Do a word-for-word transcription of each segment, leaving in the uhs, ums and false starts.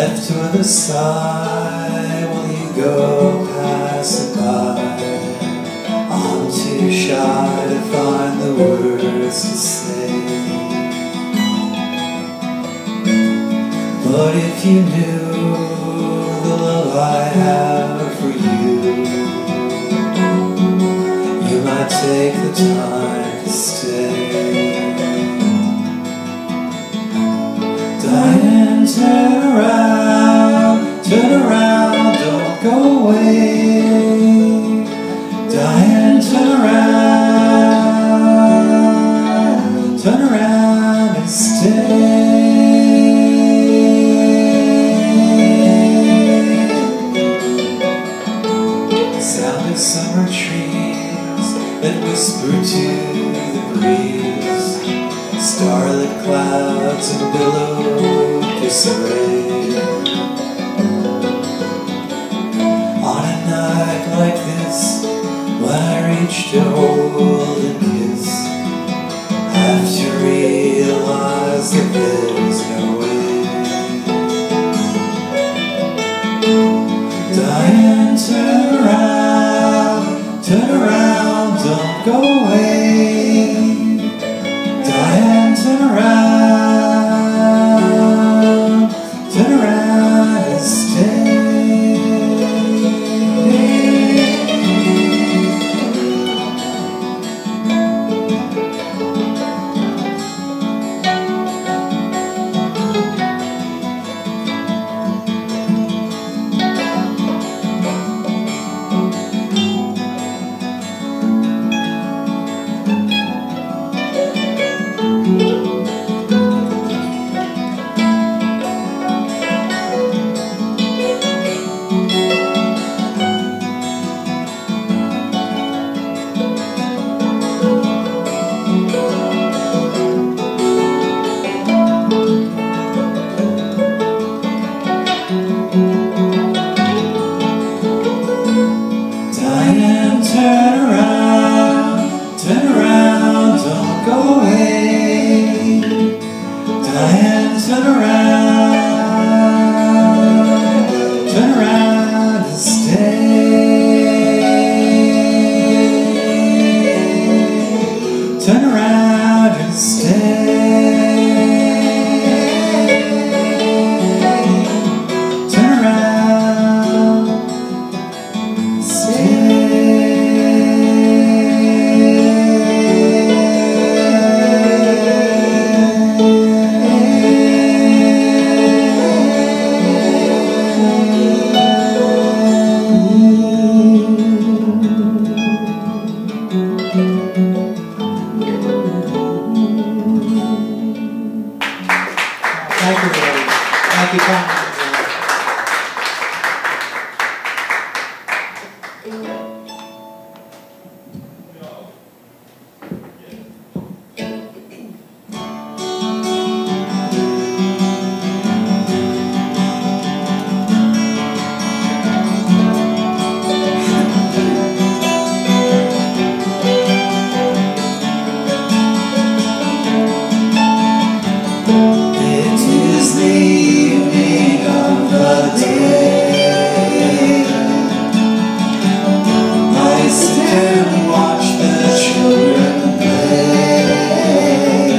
left to the side while you go passing by. I'm too shy to find the words to say. But if you knew the love I have for you, you might take the time to stay. Diane, turn around, turn around, don't go away. Diane, turn around, turn around and stay. Sound of summer trees that whisper to the breeze, starlit clouds and billow disarray. On a night like this, when I reach to hold and kiss, I have to realize that there's no way. Diane, turn around, turn around, don't go away. Diane, turn around, turn around and stay. Turn around, turn around, don't go away. Diane, turn around, turn around and stay. Turn around and stay. Turn around, stay. Thank you, everybody. Thank you, Thom. It is the evening of the day. I sit and watch the children play.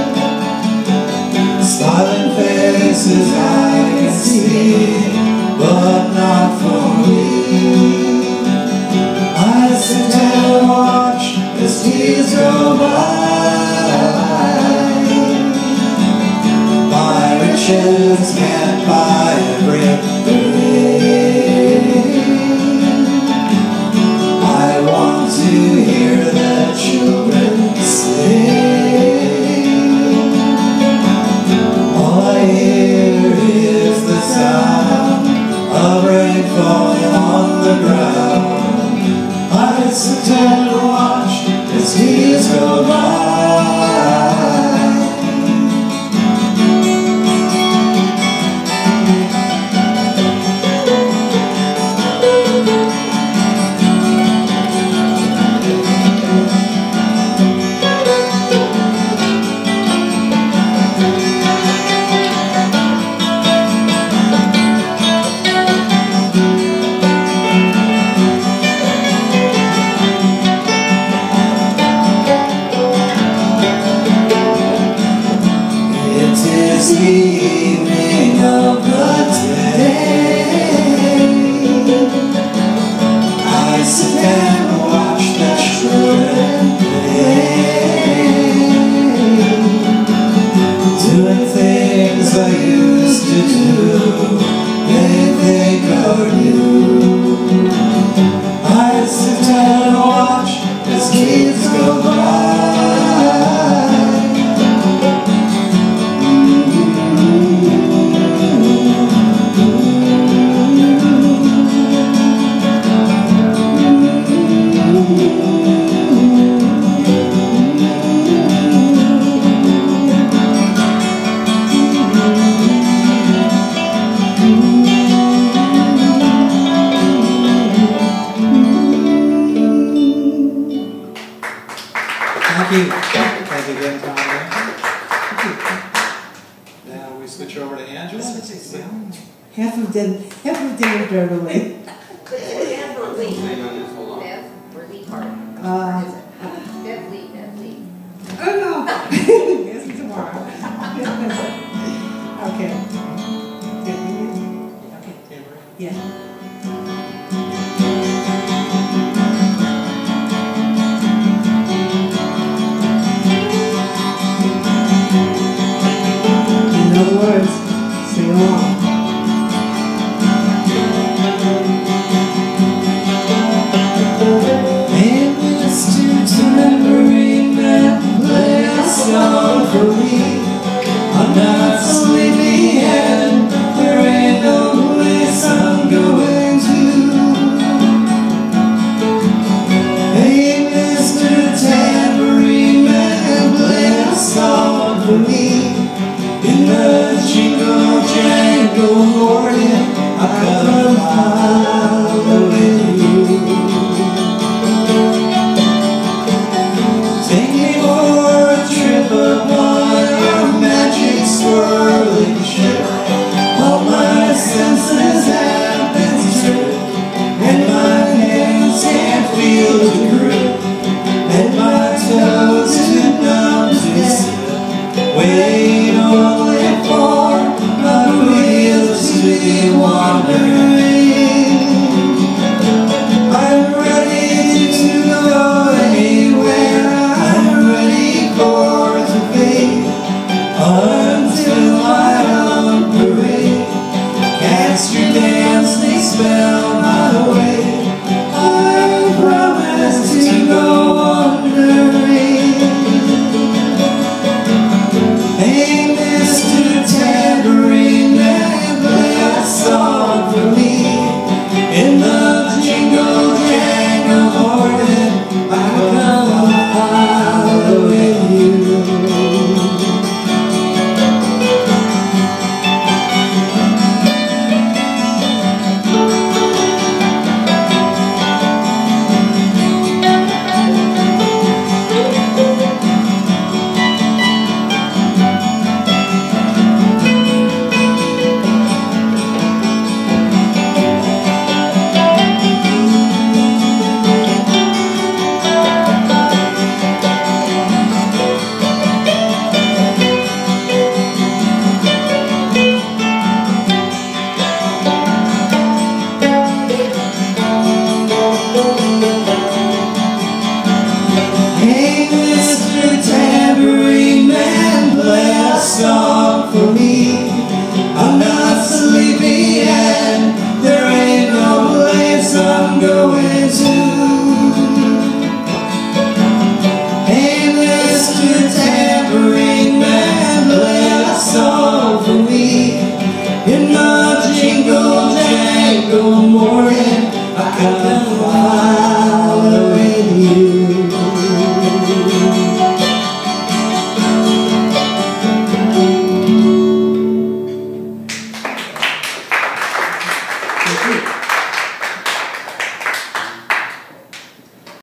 Smiling faces I can see, but not for me. I sit and watch as tears go by. Riches can't buy everything. I want to hear the children sing. All I hear is the sound of rain falling on the ground. I sit and watch as tears go by. is the evening of the day. I sit down and watch the children play, doing things I used to do, they think are new. I sit down and watch as kids go by. Thank you. Thank you again, Thom. Now we switch over to Angela. Half of them, half of them are Beverly. Bev or Lee? Bev or Lee part? Uh, Bev Lee, Bev Lee. oh no! Yes, tomorrow. Okay. Okay. Yeah. In other words, sing along. Hey, Mister Tambourine Man, play a song for me. I'm not sleepy and there ain't no place I'm going to. Hey, Mister Tambourine Man, play a song for me. In the jingle jangle morning, I come following you. Take me for a trip upon your magic swirling ship. All my senses have been stripped, and my hands can't feel the grip, and my toes too numb to slip. Wait only for my wheels to be wandering. I'm ready to go anywhere. I'm ready for to fade until my own parade. Cast your dancing spell my way. I promise to go wandering. Hey, Mister Tambourine Man, play a song for me. In the jingle jangle morning, I come following you. Hey, Mister Tambourine Man, play a song for me. I'm not sleepy and there ain't no place I'm going to. Hey, Mister Tambourine Man, play a song for me. In the jingle jangle morning, I come following you. Thank you.